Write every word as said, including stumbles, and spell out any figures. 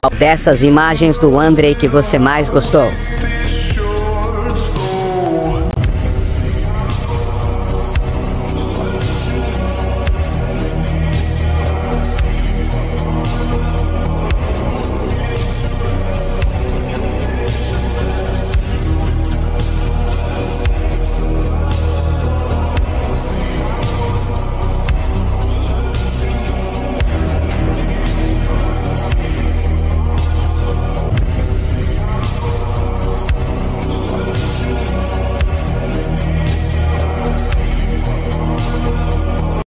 dessas imagens do Andrei que você mais gostou?